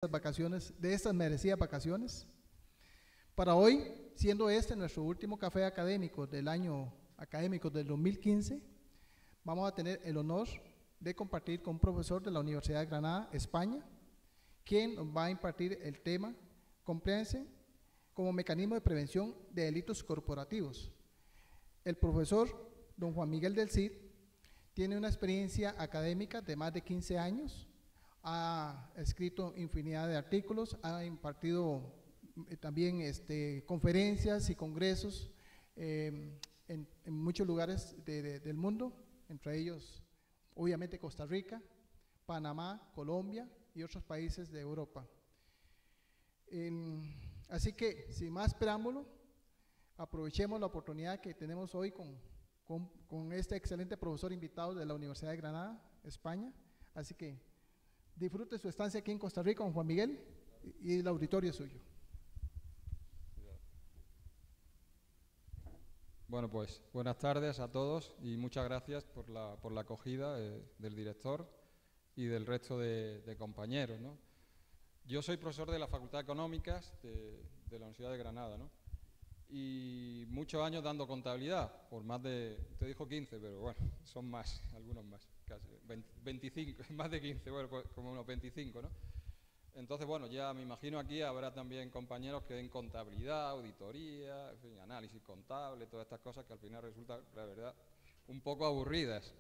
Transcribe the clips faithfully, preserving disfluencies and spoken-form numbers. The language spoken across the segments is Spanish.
estas vacaciones, de estas merecidas vacaciones. Para hoy, siendo este nuestro último café académico del año académico del dos mil quince, vamos a tener el honor de compartir con un profesor de la Universidad de Granada, España, quien nos va a impartir el tema Compliance como mecanismo de prevención de delitos corporativos. El profesor don Juan Miguel del Cid tiene una experiencia académica de más de quince años, ha escrito infinidad de artículos, ha impartido eh, también este, conferencias y congresos eh, en, en muchos lugares de, de, del mundo, entre ellos obviamente Costa Rica, Panamá, Colombia y otros países de Europa. Eh, así que, sin más preámbulo, aprovechemos la oportunidad que tenemos hoy con, con, con este excelente profesor invitado de la Universidad de Granada, España. Así que disfrute su estancia aquí en Costa Rica con Juan Miguel y, y el auditorio es suyo. Bueno, pues buenas tardes a todos y muchas gracias por la, por la acogida eh, del director y del resto de, de compañeros, ¿no? Yo soy profesor de la Facultad de Económicas de, de la Universidad de Granada, ¿no? Y muchos años dando contabilidad, por más de, usted dijo quince, pero bueno, son más, algunos más, casi veinticinco, más de quince, bueno, pues como unos veinticinco, ¿no? Entonces, bueno, ya me imagino aquí habrá también compañeros que den contabilidad, auditoría, en fin, análisis contable, todas estas cosas que al final resultan, la verdad, un poco aburridas.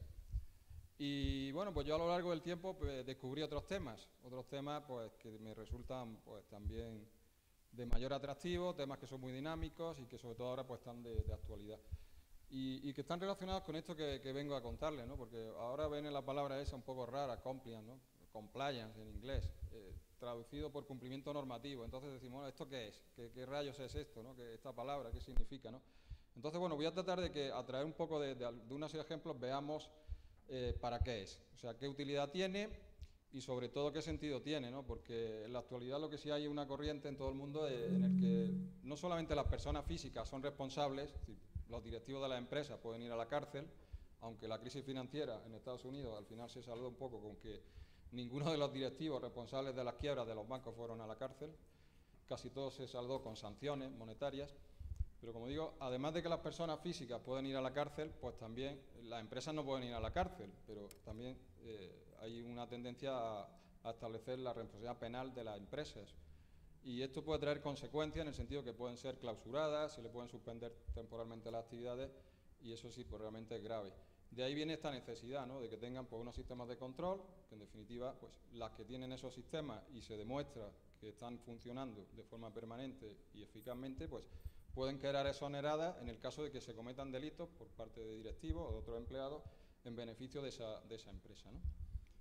Y bueno, pues yo a lo largo del tiempo pues, descubrí otros temas, otros temas pues que me resultan pues también de mayor atractivo, temas que son muy dinámicos y que sobre todo ahora pues están de, de actualidad. Y, y que están relacionados con esto que, que vengo a contarles, ¿no? Porque ahora viene la palabra esa un poco rara, compliance, ¿no? Compliance en inglés, eh, traducido por cumplimiento normativo. Entonces decimos, bueno, ¿esto qué es? ¿Qué, qué rayos es esto, ¿no? ¿Qué, esta palabra, qué significa, ¿no? Entonces, bueno, voy a tratar de que a través un poco de, de, de unos ejemplos veamos eh, para qué es, o sea, qué utilidad tiene y sobre todo qué sentido tiene, ¿no? Porque en la actualidad lo que sí hay es una corriente en todo el mundo eh, en el que no solamente las personas físicas son responsables, es decir, los directivos de las empresas pueden ir a la cárcel, aunque la crisis financiera en Estados Unidos al final se saldó un poco con que ninguno de los directivos responsables de las quiebras de los bancos fueron a la cárcel, casi todo se saldó con sanciones monetarias, pero como digo, además de que las personas físicas pueden ir a la cárcel, pues también las empresas no pueden ir a la cárcel, pero también eh, hay una tendencia a, a establecer la responsabilidad penal de las empresas. Y esto puede traer consecuencias en el sentido que pueden ser clausuradas, se le pueden suspender temporalmente las actividades y eso sí, pues realmente es grave. De ahí viene esta necesidad, ¿no? De que tengan pues, unos sistemas de control, que en definitiva, pues las que tienen esos sistemas y se demuestra que están funcionando de forma permanente y eficazmente, pues pueden quedar exoneradas en el caso de que se cometan delitos por parte de directivos o de otros empleados en beneficio de esa, de esa empresa, ¿no?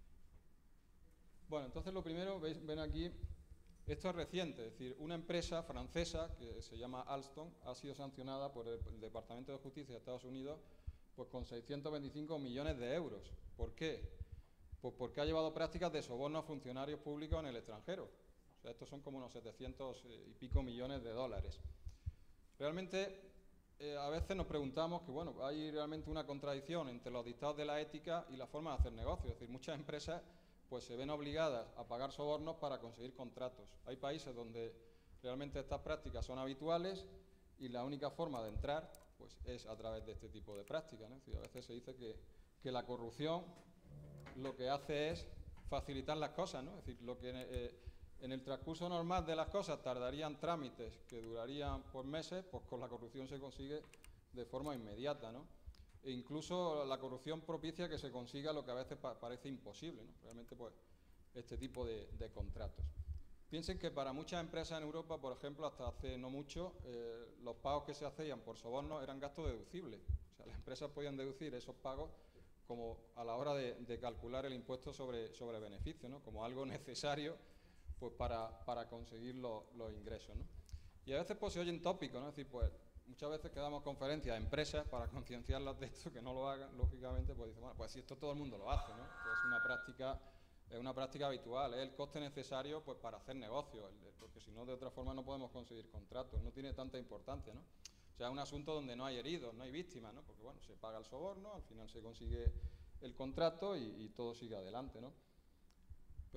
Bueno, entonces lo primero, veis, ven aquí, esto es reciente, es decir, una empresa francesa que se llama Alstom ha sido sancionada por el, el Departamento de Justicia de Estados Unidos pues con seiscientos veinticinco millones de euros. ¿Por qué? Pues porque ha llevado prácticas de soborno a funcionarios públicos en el extranjero. O sea, estos son como unos setecientos y pico millones de dólares. Realmente, eh, a veces nos preguntamos que, bueno, hay realmente una contradicción entre los dictados de la ética y la forma de hacer negocios. Es decir, muchas empresas pues se ven obligadas a pagar sobornos para conseguir contratos. Hay países donde realmente estas prácticas son habituales y la única forma de entrar pues es a través de este tipo de prácticas, ¿no? Es decir, a veces se dice que, que la corrupción lo que hace es facilitar las cosas, ¿no? Es decir, lo que eh, en el transcurso normal de las cosas tardarían trámites que durarían por meses, pues con la corrupción se consigue de forma inmediata, ¿no? E incluso la corrupción propicia que se consiga lo que a veces pa parece imposible, ¿no? Realmente, pues, este tipo de, de contratos. Piensen que para muchas empresas en Europa, por ejemplo, hasta hace no mucho, eh, los pagos que se hacían por sobornos eran gastos deducibles. O sea, las empresas podían deducir esos pagos como a la hora de, de calcular el impuesto sobre, sobre beneficio, ¿no? Como algo necesario pues, para, para conseguir los, los ingresos, ¿no? Y a veces pues, se oyen tópicos, ¿no? Es decir, pues muchas veces que damos conferencias a empresas para concienciarlas de esto, que no lo hagan, lógicamente, pues dicen, bueno, pues si esto todo el mundo lo hace, ¿no? Pues es una práctica... Es una práctica habitual, es el coste necesario pues, para hacer negocios, porque si no, de otra forma no podemos conseguir contratos, no tiene tanta importancia, ¿no? O sea, es un asunto donde no hay heridos, no hay víctimas, ¿no? Porque, bueno, se paga el soborno, al final se consigue el contrato y, y todo sigue adelante, ¿no?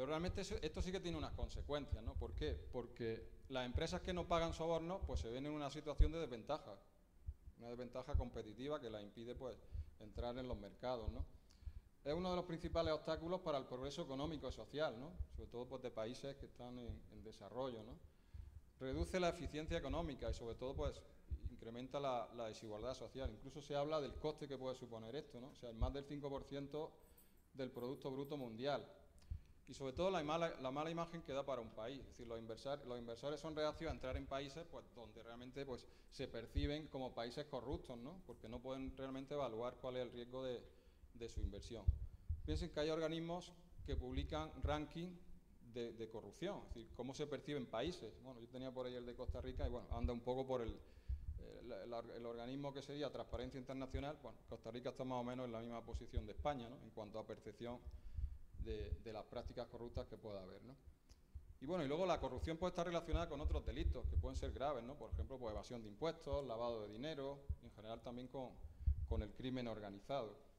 Pero realmente eso, esto sí que tiene unas consecuencias, ¿no? ¿Por qué? Porque las empresas que no pagan sobornos pues se ven en una situación de desventaja, una desventaja competitiva que las impide pues entrar en los mercados, ¿no? Es uno de los principales obstáculos para el progreso económico y social, ¿no? Sobre todo pues, de países que están en, en desarrollo, ¿no? Reduce la eficiencia económica y sobre todo pues incrementa la, la desigualdad social. Incluso se habla del coste que puede suponer esto, ¿no? O sea, más del cinco por ciento del Producto Bruto Mundial. Y sobre todo la mala, la mala imagen que da para un país. Es decir, los, inversor, los inversores son reacios a entrar en países pues, donde realmente pues, se perciben como países corruptos, ¿no? Porque no pueden realmente evaluar cuál es el riesgo de, de su inversión. Piensen que hay organismos que publican ranking de, de corrupción, es decir, cómo se perciben países. Bueno, yo tenía por ahí el de Costa Rica y bueno, anda un poco por el, el, el, el organismo que sería Transparencia Internacional. Bueno, Costa Rica está más o menos en la misma posición de España, ¿no? En cuanto a percepción de, de las prácticas corruptas que pueda haber, ¿no? Y bueno, y luego la corrupción puede estar relacionada con otros delitos que pueden ser graves, ¿no? Por ejemplo, pues evasión de impuestos, lavado de dinero, y en general también con, con el crimen organizado.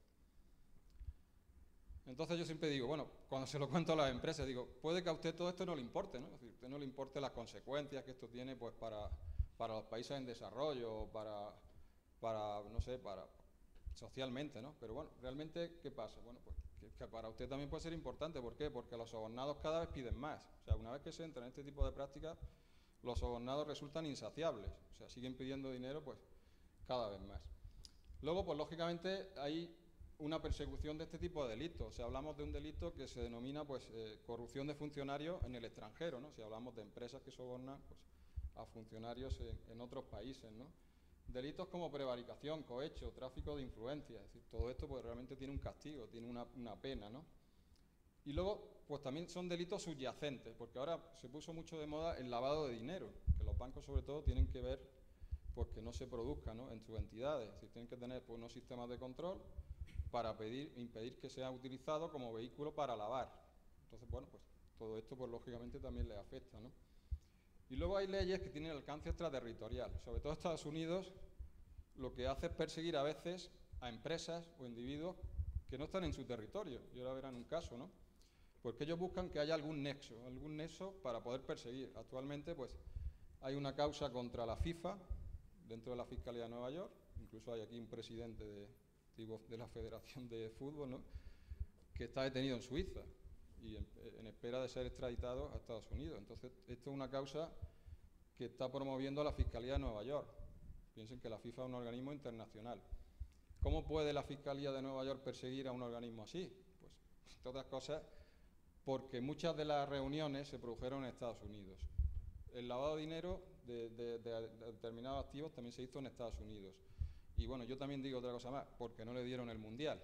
Entonces yo siempre digo, bueno, cuando se lo cuento a las empresas, digo, puede que a usted todo esto no le importe, ¿no? Es decir, a usted no le importe las consecuencias que esto tiene pues para, para los países en desarrollo, para, para, no sé, para socialmente, ¿no? Pero bueno, realmente, ¿qué pasa? Bueno, pues que, que para usted también puede ser importante. ¿Por qué? Porque los sobornados cada vez piden más. O sea, una vez que se entra en este tipo de prácticas, los sobornados resultan insaciables. O sea, siguen pidiendo dinero, pues, cada vez más. Luego, pues, lógicamente, hay una persecución de este tipo de delitos. O sea, hablamos de un delito que se denomina pues, eh, corrupción de funcionarios en el extranjero, ¿no? Si hablamos de empresas que sobornan pues, a funcionarios en, en otros países, ¿no? Delitos como prevaricación, cohecho, tráfico de influencias, es decir, todo esto pues, realmente tiene un castigo, tiene una, una pena, ¿no? Y luego, pues también son delitos subyacentes, porque ahora se puso mucho de moda el lavado de dinero, que los bancos sobre todo tienen que ver pues, que no se produzca, ¿no? En sus entidades, es decir, tienen que tener pues, unos sistemas de control para pedir, impedir que sea utilizado como vehículo para lavar. Entonces, bueno, pues todo esto, pues lógicamente también les afecta, ¿no? Y luego hay leyes que tienen alcance extraterritorial. Sobre todo Estados Unidos lo que hace es perseguir a veces a empresas o individuos que no están en su territorio. Y ahora verán un caso, ¿no? Porque ellos buscan que haya algún nexo, algún nexo para poder perseguir. Actualmente, pues, hay una causa contra la FIFA dentro de la Fiscalía de Nueva York. Incluso hay aquí un presidente de de la Federación de Fútbol, ¿no? Que está detenido en Suiza y en, en espera de ser extraditado a Estados Unidos. Entonces, esto es una causa que está promoviendo la Fiscalía de Nueva York. Piensen que la FIFA es un organismo internacional. ¿Cómo puede la Fiscalía de Nueva York perseguir a un organismo así? Pues, entre otras cosas, porque muchas de las reuniones se produjeron en Estados Unidos. El lavado de dinero de, de, de, de determinados activos también se hizo en Estados Unidos. Y bueno, yo también digo otra cosa más, porque no le dieron el Mundial.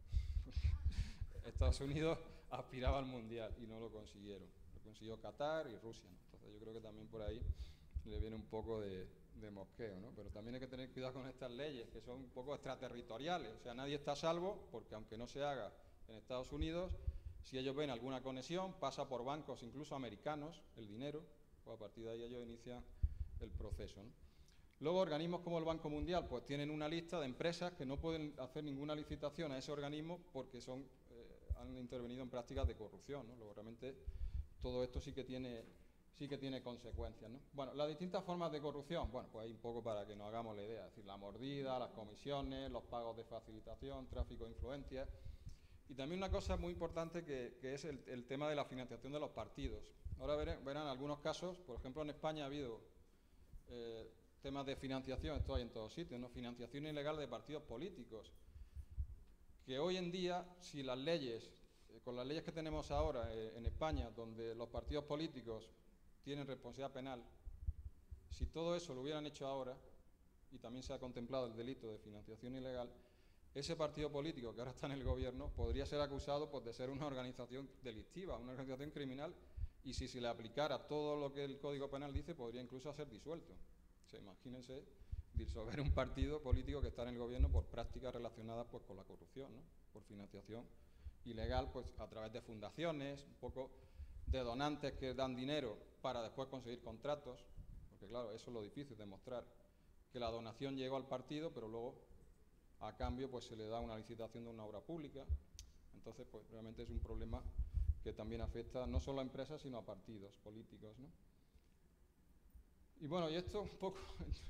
Estados Unidos aspiraba al Mundial y no lo consiguieron. Lo consiguió Qatar y Rusia, ¿no? Entonces yo creo que también por ahí le viene un poco de, de mosqueo, ¿no? Pero también hay que tener cuidado con estas leyes, que son un poco extraterritoriales. O sea, nadie está a salvo, porque aunque no se haga en Estados Unidos, si ellos ven alguna conexión, pasa por bancos incluso americanos, el dinero, pues a partir de ahí ellos inician el proceso, ¿no? Luego, organismos como el Banco Mundial pues tienen una lista de empresas que no pueden hacer ninguna licitación a ese organismo porque son, eh, han intervenido en prácticas de corrupción, ¿no? Luego, realmente todo esto sí que tiene, sí que tiene consecuencias, ¿no? Bueno, las distintas formas de corrupción, bueno, pues hay un poco para que nos hagamos la idea, es decir, la mordida, las comisiones, los pagos de facilitación, tráfico de influencias. Y también una cosa muy importante que, que es el, el tema de la financiación de los partidos. Ahora verán, verán algunos casos, por ejemplo, en España ha habido eh, temas de financiación, esto hay en todos sitios, ¿no? Financiación ilegal de partidos políticos, que hoy en día, si las leyes, eh, con las leyes que tenemos ahora eh, en España, donde los partidos políticos tienen responsabilidad penal, si todo eso lo hubieran hecho ahora, y también se ha contemplado el delito de financiación ilegal, ese partido político que ahora está en el gobierno podría ser acusado pues, de ser una organización delictiva, una organización criminal, y si se le aplicara todo lo que el Código Penal dice, podría incluso ser disuelto. O sea, imagínense disolver un partido político que está en el gobierno por prácticas relacionadas pues, con la corrupción, ¿no? Por financiación ilegal, pues a través de fundaciones, un poco de donantes que dan dinero para después conseguir contratos, porque claro, eso es lo difícil, demostrar que la donación llegó al partido, pero luego a cambio pues se le da una licitación de una obra pública. Entonces, pues realmente es un problema que también afecta no solo a empresas, sino a partidos políticos, ¿no? Y bueno, y esto un poco,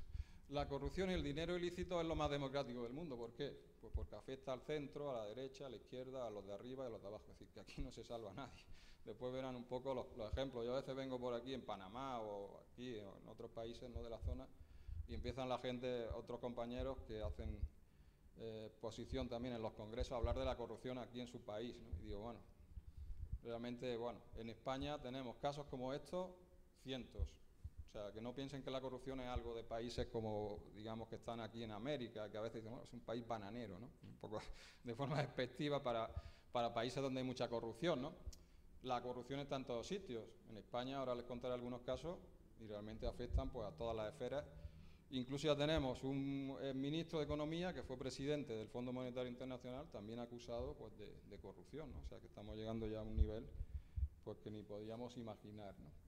la corrupción y el dinero ilícito es lo más democrático del mundo. ¿Por qué? Pues porque afecta al centro, a la derecha, a la izquierda, a los de arriba y a los de abajo. Es decir, que aquí no se salva a nadie. Después verán un poco los, los ejemplos. Yo a veces vengo por aquí en Panamá o aquí o en otros países, no de la zona, y empiezan la gente, otros compañeros que hacen eh, posición también en los congresos, a hablar de la corrupción aquí en su país, ¿no? Y digo, bueno, realmente, bueno, en España tenemos casos como estos, cientos. O sea, que no piensen que la corrupción es algo de países como, digamos, que están aquí en América, que a veces dicen, bueno, es un país bananero, ¿no? Un poco de forma despectiva para, para países donde hay mucha corrupción, ¿no? La corrupción está en todos sitios. En España, ahora les contaré algunos casos, y realmente afectan pues a todas las esferas. Incluso ya tenemos un eh, ministro de Economía que fue presidente del Fondo Monetario Internacional, también acusado pues, de, de corrupción, ¿no? O sea, que estamos llegando ya a un nivel pues, que ni podíamos imaginar, ¿no?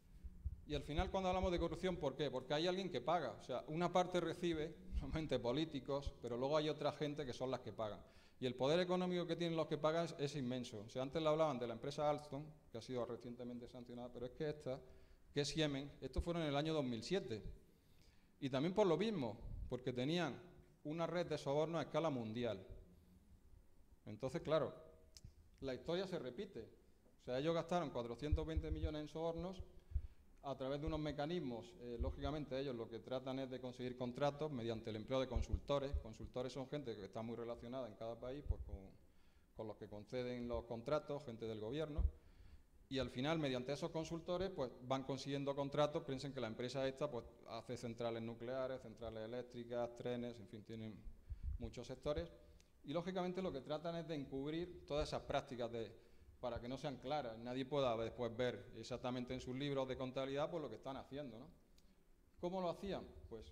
Y al final, cuando hablamos de corrupción, ¿por qué? Porque hay alguien que paga. O sea, una parte recibe, normalmente políticos, pero luego hay otra gente que son las que pagan. Y el poder económico que tienen los que pagan es, es inmenso. O sea, antes le hablaban de la empresa Alstom, que ha sido recientemente sancionada, pero es que esta, que es Siemens, esto fueron en el año dos mil siete. Y también por lo mismo, porque tenían una red de sobornos a escala mundial. Entonces, claro, la historia se repite. O sea, ellos gastaron cuatrocientos veinte millones en sobornos a través de unos mecanismos. Eh, lógicamente ellos lo que tratan es de conseguir contratos mediante el empleo de consultores. Consultores son gente que está muy relacionada en cada país pues, con, con los que conceden los contratos, gente del gobierno. Y al final, mediante esos consultores, pues van consiguiendo contratos. Piensen que la empresa esta pues, hace centrales nucleares, centrales eléctricas, trenes, en fin, tienen muchos sectores. Y lógicamente lo que tratan es de encubrir todas esas prácticas de, para que no sean claras, nadie pueda después ver exactamente en sus libros de contabilidad pues, lo que están haciendo, ¿no? ¿Cómo lo hacían? Pues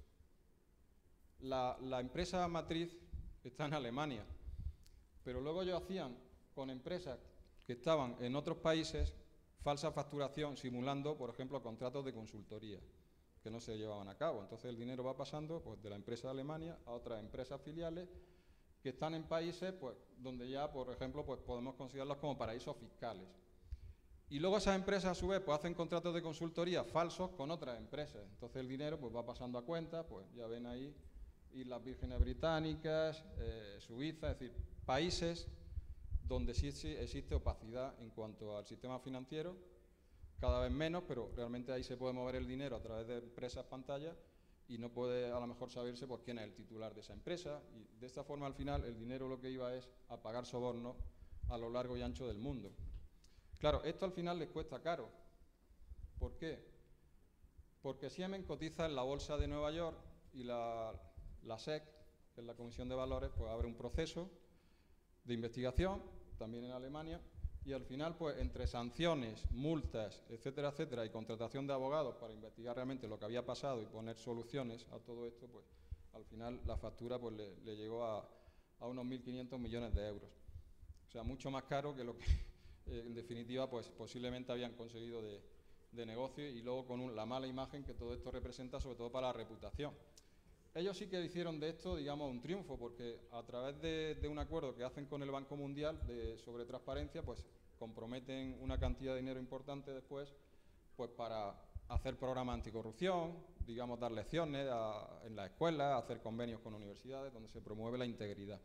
la, la empresa matriz está en Alemania, pero luego ellos hacían con empresas que estaban en otros países falsa facturación, simulando, por ejemplo, contratos de consultoría que no se llevaban a cabo. Entonces el dinero va pasando pues, de la empresa de Alemania a otras empresas filiales que están en países pues, donde ya, por ejemplo, pues, podemos considerarlos como paraísos fiscales. Y luego esas empresas, a su vez, pues, hacen contratos de consultoría falsos con otras empresas. Entonces el dinero pues, va pasando a cuenta, pues ya ven ahí, Islas Vírgenes Británicas, eh, Suiza, es decir, países donde sí existe opacidad en cuanto al sistema financiero, cada vez menos, pero realmente ahí se puede mover el dinero a través de empresas pantallas y no puede a lo mejor saberse por quién es el titular de esa empresa. Y de esta forma, al final, el dinero lo que iba es a pagar sobornos a lo largo y ancho del mundo. Claro, esto al final les cuesta caro. ¿Por qué? Porque Siemens cotiza en la Bolsa de Nueva York y la, la S E C, que es la Comisión de Valores, pues abre un proceso de investigación, también en Alemania, y al final, pues entre sanciones, multas, etcétera, etcétera, y contratación de abogados para investigar realmente lo que había pasado y poner soluciones a todo esto, pues al final la factura pues, le, le llegó a, a unos mil quinientos millones de euros. O sea, mucho más caro que lo que, eh, en definitiva, pues posiblemente habían conseguido de, de negocio y luego con un, la mala imagen que todo esto representa, sobre todo para la reputación. Ellos sí que hicieron de esto, digamos, un triunfo, porque a través de, de un acuerdo que hacen con el Banco Mundial de, sobre transparencia, pues comprometen una cantidad de dinero importante después pues, para hacer programas anticorrupción, digamos, dar lecciones a, en las escuelas, hacer convenios con universidades donde se promueve la integridad.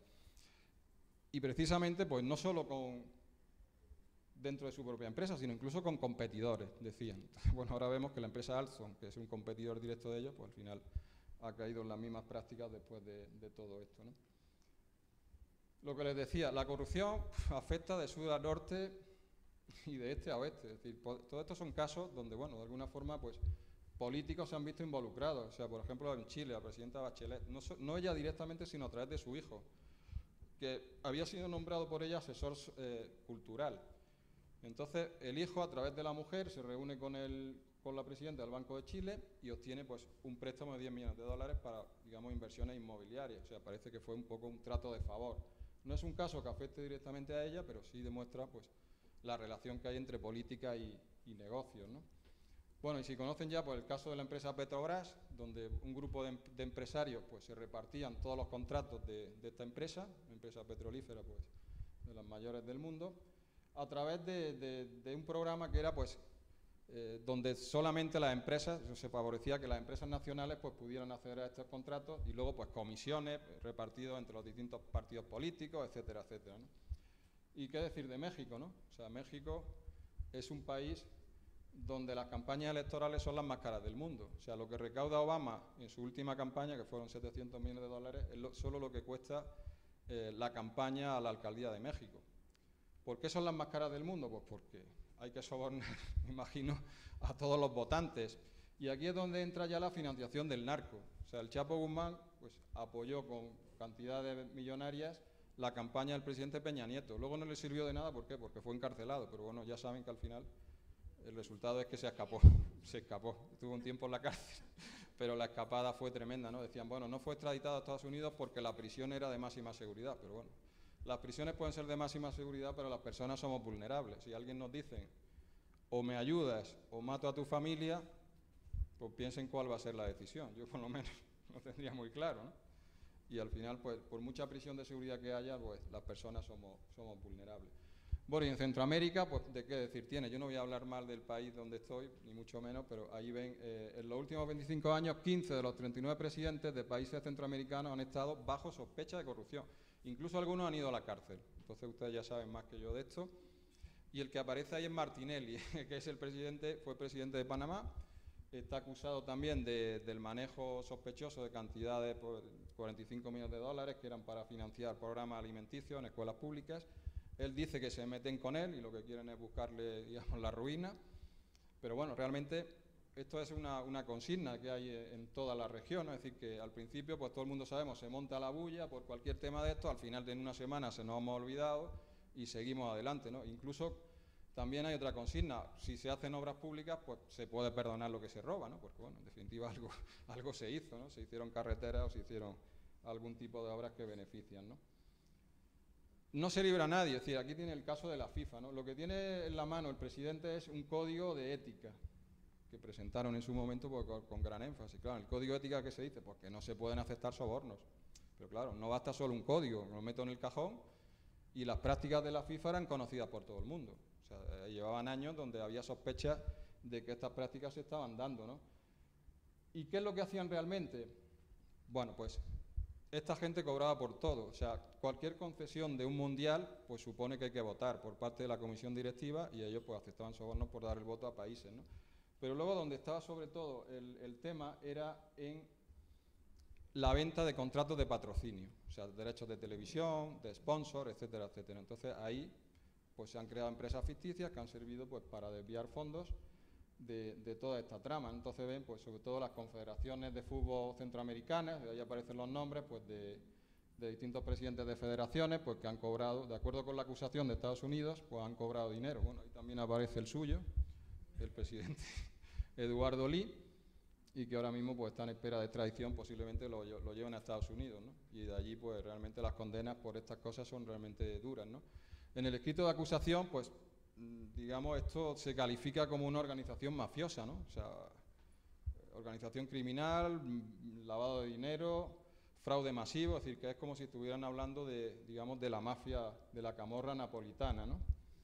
Y precisamente, pues no solo con dentro de su propia empresa, sino incluso con competidores, decían. Entonces, bueno, ahora vemos que la empresa Alstom, que es un competidor directo de ellos, pues al final ha caído en las mismas prácticas después de, de todo esto, ¿no? Lo que les decía, la corrupción afecta de sur a norte y de este a oeste. Es decir, todos estos son casos donde, bueno, de alguna forma, pues, políticos se han visto involucrados. O sea, por ejemplo, en Chile, la presidenta Bachelet, no, no ella directamente, sino a través de su hijo, que había sido nombrado por ella asesor eh, cultural. Entonces, el hijo, a través de la mujer, se reúne con el con la presidenta del Banco de Chile y obtiene pues un préstamo de diez millones de dólares para, digamos, inversiones inmobiliarias. O sea, parece que fue un poco un trato de favor. No es un caso que afecte directamente a ella, pero sí demuestra pues la relación que hay entre política y, y negocios, ¿no? Bueno, y si conocen ya pues el caso de la empresa Petrobras, donde un grupo de, de empresarios pues se repartían todos los contratos de, de esta empresa, una empresa petrolífera pues de las mayores del mundo. a través de, de, de un programa que era, pues, eh, donde solamente las empresas, se favorecía que las empresas nacionales, pues, pudieran acceder a estos contratos y luego, pues, comisiones repartidas entre los distintos partidos políticos, etcétera, etcétera, ¿no? ¿Y qué decir de México, no? O sea, México es un país donde las campañas electorales son las más caras del mundo. O sea, lo que recauda Obama en su última campaña, que fueron setecientos millones de dólares, es lo, solo lo que cuesta eh, la campaña a la alcaldía de México. ¿Por qué son las más caras del mundo? Pues porque hay que sobornar, me imagino, a todos los votantes. Y aquí es donde entra ya la financiación del narco. O sea, el Chapo Guzmán pues, apoyó con cantidades millonarias la campaña del presidente Peña Nieto. Luego no le sirvió de nada, ¿por qué? Porque fue encarcelado, pero bueno, ya saben que al final el resultado es que se escapó, se escapó, estuvo un tiempo en la cárcel, pero la escapada fue tremenda, ¿no? Decían, bueno, no fue extraditado a Estados Unidos porque la prisión era de máxima seguridad, pero bueno, las prisiones pueden ser de máxima seguridad, pero las personas somos vulnerables. Si alguien nos dice, o me ayudas o mato a tu familia, pues piensen cuál va a ser la decisión. Yo por lo menos lo tendría muy claro, ¿no? Y al final, pues, por mucha prisión de seguridad que haya, pues las personas somos, somos vulnerables. Bueno, y en Centroamérica, pues, ¿de qué decir tiene? Yo no voy a hablar mal del país donde estoy, ni mucho menos, pero ahí ven, eh, en los últimos veinticinco años, quince de los treinta y nueve presidentes de países centroamericanos han estado bajo sospecha de corrupción. Incluso algunos han ido a la cárcel. Entonces, ustedes ya saben más que yo de esto. Y el que aparece ahí es Martinelli, que es el presidente, fue presidente de Panamá. Está acusado también de, del manejo sospechoso de cantidades por cuarenta y cinco millones de dólares que eran para financiar programas alimenticios en escuelas públicas. Él dice que se meten con él y lo que quieren es buscarle, digamos, la ruina. Pero bueno, realmente esto es una, una consigna que hay en toda la región, ¿no? Es decir, que al principio, pues todo el mundo sabemos, se monta la bulla por cualquier tema de esto, al final de una semana se nos hemos olvidado y seguimos adelante, ¿no? Incluso también hay otra consigna, si se hacen obras públicas, pues se puede perdonar lo que se roba, ¿no? Porque, bueno, en definitiva algo, algo se hizo, ¿no? Se hicieron carreteras o se hicieron algún tipo de obras que benefician, ¿no? No se libra a nadie, es decir, aquí tiene el caso de la FIFA, ¿no? Lo que tiene en la mano el presidente es un código de ética que presentaron en su momento pues, con, con gran énfasis. Claro, el código de ética, ¿qué se dice? Pues que no se pueden aceptar sobornos. Pero claro, no basta solo un código, lo meto en el cajón y las prácticas de la FIFA eran conocidas por todo el mundo. O sea, llevaban años donde había sospechas de que estas prácticas se estaban dando, ¿no? ¿Y qué es lo que hacían realmente? Bueno, pues esta gente cobraba por todo, o sea, cualquier concesión de un mundial, pues supone que hay que votar por parte de la comisión directiva y ellos pues aceptaban sobornos por dar el voto a países, ¿no? Pero luego donde estaba sobre todo el, el tema era en la venta de contratos de patrocinio, o sea, derechos de televisión, de sponsor, etcétera, etcétera. Entonces ahí pues se han creado empresas ficticias que han servido pues para desviar fondos De, de toda esta trama. Entonces ven, pues sobre todo las confederaciones de fútbol centroamericanas, de ahí aparecen los nombres pues de, de distintos presidentes de federaciones, pues que han cobrado, de acuerdo con la acusación de Estados Unidos, pues han cobrado dinero. Bueno, ahí también aparece el suyo, el presidente Eduardo Lee, y que ahora mismo pues está en espera de extradición, posiblemente lo, lo lleven a Estados Unidos, ¿no? Y de allí pues realmente las condenas por estas cosas son realmente duras, ¿no? En el escrito de acusación, pues digamos, esto se califica como una organización mafiosa, ¿no? O sea, organización criminal, lavado de dinero, fraude masivo, es decir, que es como si estuvieran hablando de, digamos, de la mafia, de la camorra napolitana, ¿no?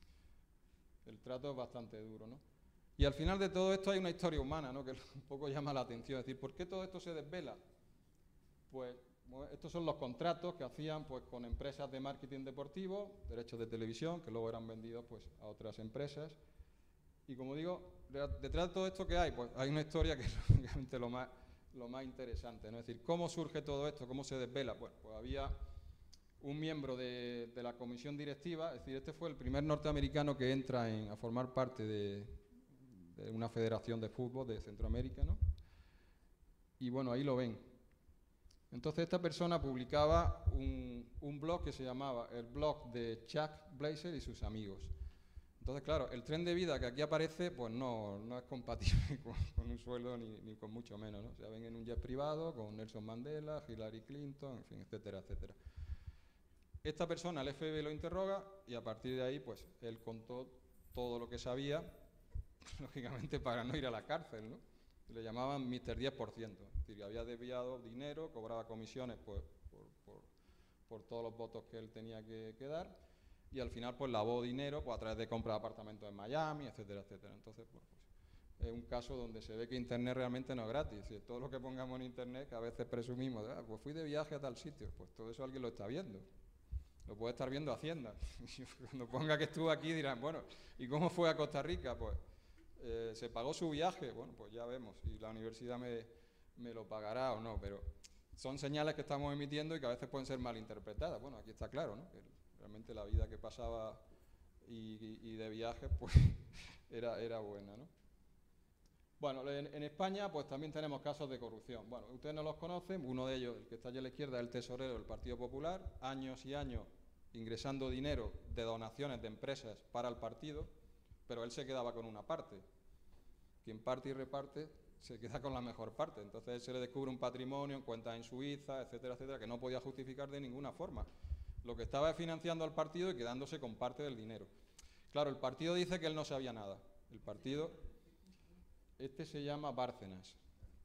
El trato es bastante duro, ¿no? Y al final de todo esto hay una historia humana, ¿no? Que un poco llama la atención, es decir, ¿por qué todo esto se desvela? Pues estos son los contratos que hacían pues, con empresas de marketing deportivo, derechos de televisión, que luego eran vendidos pues, a otras empresas. Y como digo, detrás de todo esto que hay, pues hay una historia que es obviamente lo más, lo más interesante, ¿no? Es decir, ¿cómo surge todo esto? ¿Cómo se desvela? Bueno, pues había un miembro de, de la comisión directiva, es decir, este fue el primer norteamericano que entra en, a formar parte de, de una federación de fútbol de Centroamérica, ¿no? Y bueno, ahí lo ven. Entonces esta persona publicaba un, un blog que se llamaba el blog de Chuck Blazer y sus amigos. Entonces, claro, el tren de vida que aquí aparece, pues no, no es compatible con, con un sueldo ni, ni con mucho menos, ¿no? O sea, ven en un jet privado con Nelson Mandela, Hillary Clinton, en fin, etcétera, etcétera. Esta persona, el F B I lo interroga y a partir de ahí, pues, él contó todo lo que sabía, lógicamente para no ir a la cárcel, ¿no? Le llamaban mister diez por ciento, es decir, que había desviado dinero, cobraba comisiones pues, por, por, por todos los votos que él tenía que, que dar, y al final pues lavó dinero pues, a través de compra de apartamentos en Miami, etcétera, etcétera. Entonces, bueno, pues, es un caso donde se ve que Internet realmente no es gratis. Es decir, todo lo que pongamos en Internet, que a veces presumimos, ah, pues fui de viaje a tal sitio, pues todo eso alguien lo está viendo. Lo puede estar viendo Hacienda. Cuando ponga que estuvo aquí dirán, bueno, ¿y cómo fue a Costa Rica? Pues eh, se pagó su viaje, bueno, pues ya vemos, y la universidad me, me lo pagará o no, pero son señales que estamos emitiendo y que a veces pueden ser malinterpretadas. Bueno, aquí está claro, ¿no? Que realmente la vida que pasaba y, y, y de viajes, pues era, era buena, ¿no? Bueno, en, en España pues también tenemos casos de corrupción. Bueno, ustedes no los conocen, uno de ellos, el que está allí a la izquierda, es el tesorero del Partido Popular, años y años ingresando dinero de donaciones de empresas para el partido, pero él se quedaba con una parte. Quien parte y reparte se queda con la mejor parte. Entonces se le descubre un patrimonio en cuentas en Suiza, etcétera, etcétera, que no podía justificar de ninguna forma. Lo que estaba es financiando al partido y quedándose con parte del dinero. Claro, el partido dice que él no sabía nada. El partido... Este se llama Bárcenas.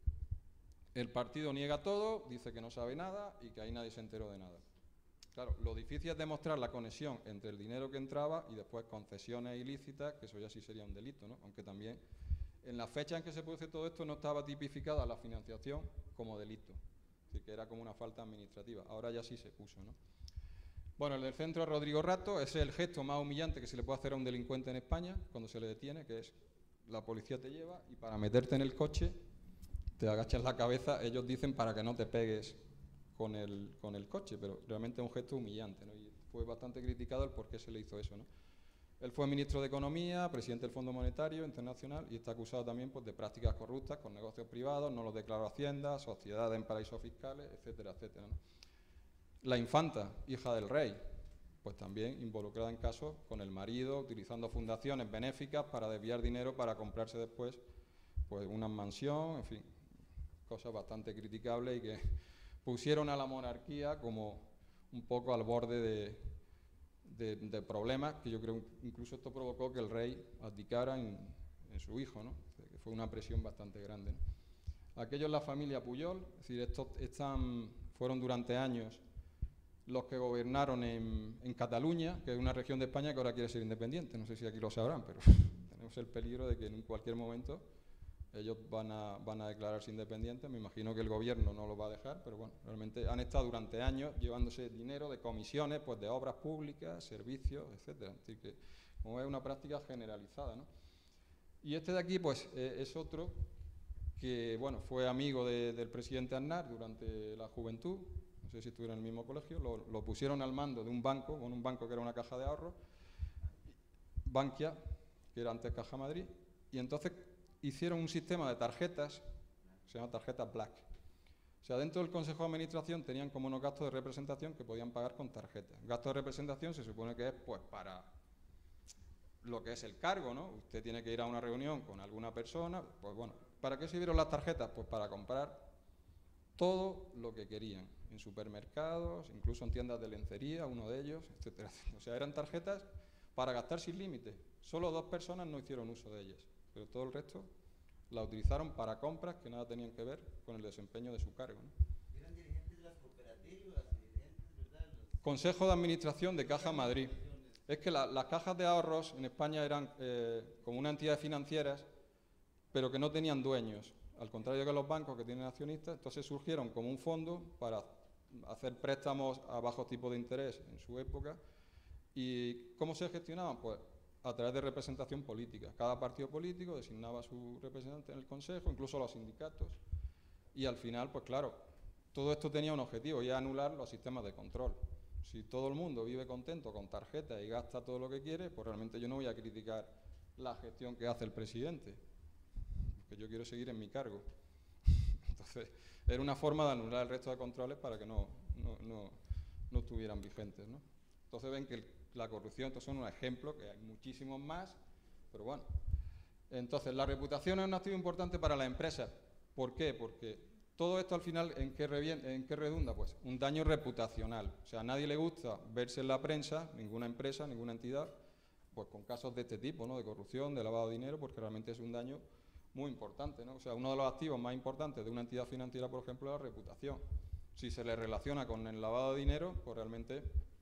El partido niega todo, dice que no sabe nada y que ahí nadie se enteró de nada. Claro, lo difícil es demostrar la conexión entre el dinero que entraba y después concesiones ilícitas, que eso ya sí sería un delito, ¿no? Aunque también en la fecha en que se produce todo esto no estaba tipificada la financiación como delito, es decir, que era como una falta administrativa. Ahora ya sí se puso, ¿no? Bueno, el del centro de Rodrigo Rato, ese es el gesto más humillante que se le puede hacer a un delincuente en España cuando se le detiene, que es la policía te lleva y para meterte en el coche te agachas la cabeza, ellos dicen para que no te pegues con el, con el coche, pero realmente es un gesto humillante, ¿no? Y fue bastante criticado el por qué se le hizo eso, ¿no? Él fue ministro de Economía, presidente del Fondo Monetario Internacional y está acusado también pues, de prácticas corruptas con negocios privados, no los declaró Hacienda, sociedades en paraísos fiscales, etcétera, etcétera, ¿no? La infanta, hija del rey, pues también involucrada en casos con el marido, utilizando fundaciones benéficas para desviar dinero para comprarse después pues una mansión, en fin, cosas bastante criticables y que pusieron a la monarquía como un poco al borde de, de, de problemas que yo creo incluso esto provocó que el rey abdicara en, en su hijo, ¿no? Que fue una presión bastante grande, ¿no? Aquello es la familia Pujol, es decir, estos están, fueron durante años los que gobernaron en, en Cataluña, que es una región de España que ahora quiere ser independiente. No sé si aquí lo sabrán, pero tenemos el peligro de que en cualquier momento ellos van a, van a declararse independientes. Me imagino que el gobierno no lo va a dejar, pero bueno, realmente han estado durante años llevándose dinero de comisiones, pues de obras públicas, servicios, etcétera. Es decir, que como es una práctica generalizada, ¿no? Y este de aquí, pues, eh, es otro que, bueno, fue amigo de, del presidente Aznar durante la juventud. No sé si estuvieron en el mismo colegio, lo, lo pusieron al mando de un banco, con un banco que era una caja de ahorros, Bankia, que era antes Caja Madrid, y entonces hicieron un sistema de tarjetas, se llama tarjetas Black. O sea, dentro del Consejo de Administración tenían como unos gastos de representación que podían pagar con tarjetas. Gasto de representación se supone que es pues para lo que es el cargo, ¿no? Usted tiene que ir a una reunión con alguna persona, pues bueno, ¿para qué sirvieron las tarjetas? Pues para comprar todo lo que querían, en supermercados, incluso en tiendas de lencería, uno de ellos, etcétera. O sea, eran tarjetas para gastar sin límite. Solo dos personas no hicieron uso de ellas, pero todo el resto la utilizaron para compras que nada tenían que ver con el desempeño de su cargo, ¿no? ¿Eran dirigentes de las cooperativas, dirigentes, verdad? Los... Consejo de Administración de Caja Madrid. Es que la, las cajas de ahorros en España eran eh, como una entidad financieras, pero que no tenían dueños. Al contrario que los bancos que tienen accionistas, entonces surgieron como un fondo para hacer préstamos a bajos tipos de interés en su época. ¿Y cómo se gestionaban? Pues a través de representación política. Cada partido político designaba a su representante en el Consejo, incluso los sindicatos, y al final, pues claro, todo esto tenía un objetivo, y es anular los sistemas de control. Si todo el mundo vive contento con tarjetas y gasta todo lo que quiere, pues realmente yo no voy a criticar la gestión que hace el presidente, que yo quiero seguir en mi cargo. Entonces, era una forma de anular el resto de controles para que no, no, no, no estuvieran vigentes, ¿no? Entonces ven que el, la corrupción, estos son unos ejemplos, que hay muchísimos más, pero bueno. Entonces, la reputación es un activo importante para las empresas. ¿Por qué? Porque todo esto al final, ¿en qué, ¿en qué redunda? Pues un daño reputacional. O sea, a nadie le gusta verse en la prensa, ninguna empresa, ninguna entidad, pues con casos de este tipo, ¿no? De corrupción, de lavado de dinero, porque realmente es un daño muy importante, ¿no? O sea, uno de los activos más importantes de una entidad financiera, por ejemplo, es la reputación. Si se le relaciona con el lavado de dinero, pues realmente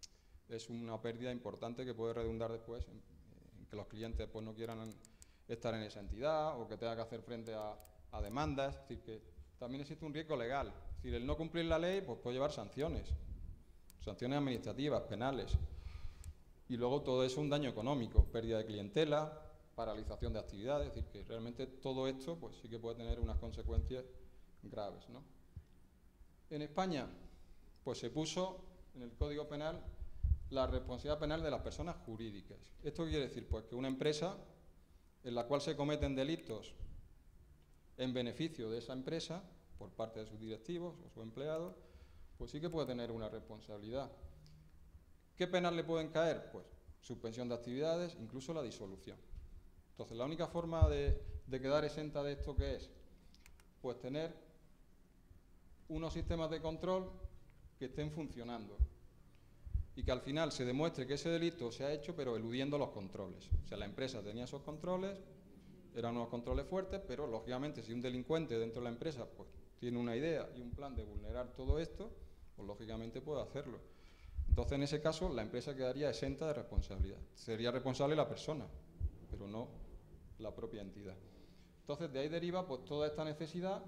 es una pérdida importante que puede redundar después en, en que los clientes pues, no quieran estar en esa entidad o que tenga que hacer frente a, a demandas. Es decir, que también existe un riesgo legal. Es decir, el no cumplir la ley pues, puede llevar sanciones, sanciones administrativas, penales. Y luego todo eso un daño económico, pérdida de clientela, paralización de actividades. Es decir, que realmente todo esto pues, sí que puede tener unas consecuencias graves, ¿no? En España pues, se puso en el Código Penal la responsabilidad penal de las personas jurídicas. ¿Esto qué quiere decir? Pues que una empresa en la cual se cometen delitos en beneficio de esa empresa por parte de sus directivos o sus empleados, pues sí que puede tener una responsabilidad. ¿Qué penas le pueden caer? Pues suspensión de actividades, incluso la disolución. Entonces, la única forma de, de quedar exenta de esto, ¿qué es? Pues tener unos sistemas de control que estén funcionando y que al final se demuestre que ese delito se ha hecho pero eludiendo los controles. O sea, la empresa tenía esos controles, eran unos controles fuertes, pero lógicamente si un delincuente dentro de la empresa pues, tiene una idea y un plan de vulnerar todo esto, pues lógicamente puede hacerlo. Entonces, en ese caso, la empresa quedaría exenta de responsabilidad. Sería responsable la persona, pero no la propia entidad. Entonces, de ahí deriva pues, toda esta necesidad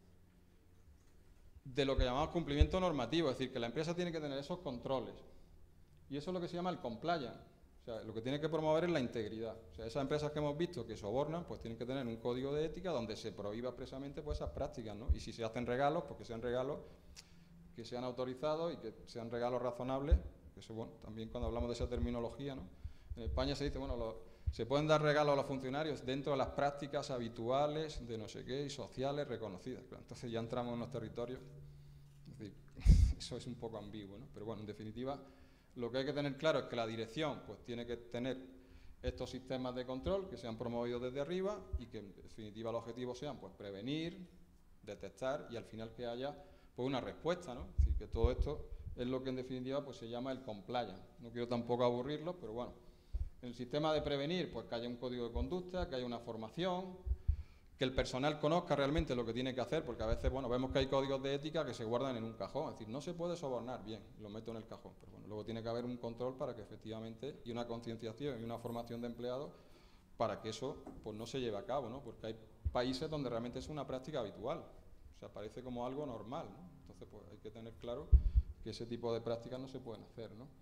de lo que llamamos cumplimiento normativo, es decir, que la empresa tiene que tener esos controles. Y eso es lo que se llama el compliance. O sea, lo que tiene que promover es la integridad. O sea, esas empresas que hemos visto que sobornan, pues tienen que tener un código de ética donde se prohíba expresamente pues, esas prácticas, ¿no? Y si se hacen regalos, pues que sean regalos que sean autorizados y que sean regalos razonables. Eso, bueno, también cuando hablamos de esa terminología, ¿no? En España se dice, bueno, lo, se pueden dar regalos a los funcionarios dentro de las prácticas habituales de no sé qué y sociales reconocidas. Pero entonces ya entramos en los territorios. Es decir, eso es un poco ambiguo, ¿no? Pero bueno, en definitiva, lo que hay que tener claro es que la dirección pues, tiene que tener estos sistemas de control que sean promovidos desde arriba y que en definitiva los objetivos sean pues, prevenir, detectar y al final que haya pues, una respuesta, ¿no? Es decir, que todo esto es lo que en definitiva pues, se llama el compliance. No quiero tampoco aburrirlo, pero bueno, en el sistema de prevenir pues que haya un código de conducta, que haya una formación, que el personal conozca realmente lo que tiene que hacer, porque a veces, bueno, vemos que hay códigos de ética que se guardan en un cajón, es decir, no se puede sobornar, bien, lo meto en el cajón, pero bueno, luego tiene que haber un control para que efectivamente, y una concienciación y una formación de empleados para que eso pues no se lleve a cabo, ¿no? Porque hay países donde realmente es una práctica habitual, o sea, parece como algo normal, ¿no? Entonces, pues hay que tener claro que ese tipo de prácticas no se pueden hacer, ¿no?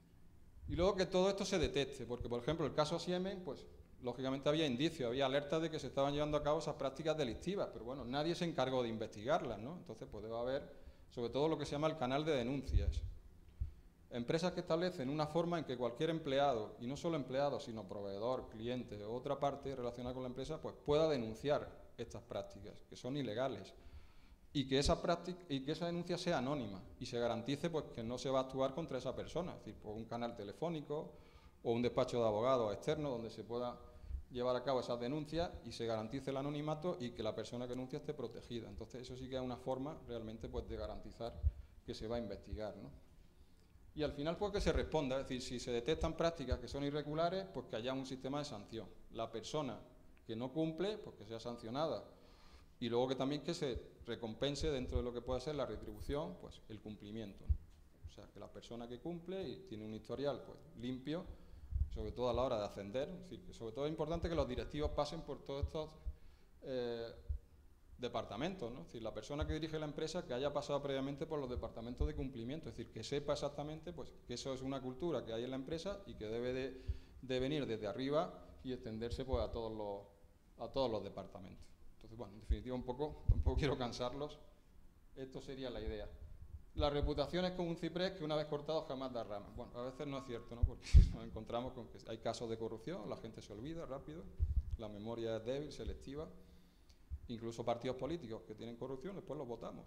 Y luego que todo esto se detecte, porque por ejemplo el caso Siemens, pues lógicamente había indicios, había alertas de que se estaban llevando a cabo esas prácticas delictivas, pero bueno, nadie se encargó de investigarlas, ¿no? Entonces pues debe haber, sobre todo lo que se llama el canal de denuncias. Empresas que establecen una forma en que cualquier empleado, y no solo empleado, sino proveedor, cliente o otra parte relacionada con la empresa, pues pueda denunciar estas prácticas, que son ilegales. Y que esa práctica, y que esa denuncia sea anónima y se garantice pues, que no se va a actuar contra esa persona, es decir, por un canal telefónico o un despacho de abogados externo donde se pueda llevar a cabo esas denuncias y se garantice el anonimato y que la persona que denuncia esté protegida. Entonces eso sí que es una forma realmente pues, de garantizar que se va a investigar, ¿no? Y al final pues que se responda, es decir, si se detectan prácticas que son irregulares, pues que haya un sistema de sanción. La persona que no cumple, pues que sea sancionada. Y luego que también que se recompense dentro de lo que pueda ser la retribución, pues el cumplimiento, ¿no? O sea, que la persona que cumple y tiene un historial pues limpio, sobre todo a la hora de ascender, es decir, que sobre todo es importante que los directivos pasen por todos estos eh, departamentos, ¿no? Es decir, la persona que dirige la empresa que haya pasado previamente por los departamentos de cumplimiento, es decir, que sepa exactamente pues, que eso es una cultura que hay en la empresa y que debe de, de venir desde arriba y extenderse pues, a, todos los, a todos los departamentos. Entonces, bueno, en definitiva un poco, tampoco quiero cansarlos, esto sería la idea. La reputación es como un ciprés que una vez cortado jamás da ramas. Bueno, a veces no es cierto, ¿no? Porque nos encontramos con que hay casos de corrupción, la gente se olvida rápido, la memoria es débil, selectiva, incluso partidos políticos que tienen corrupción, después los votamos.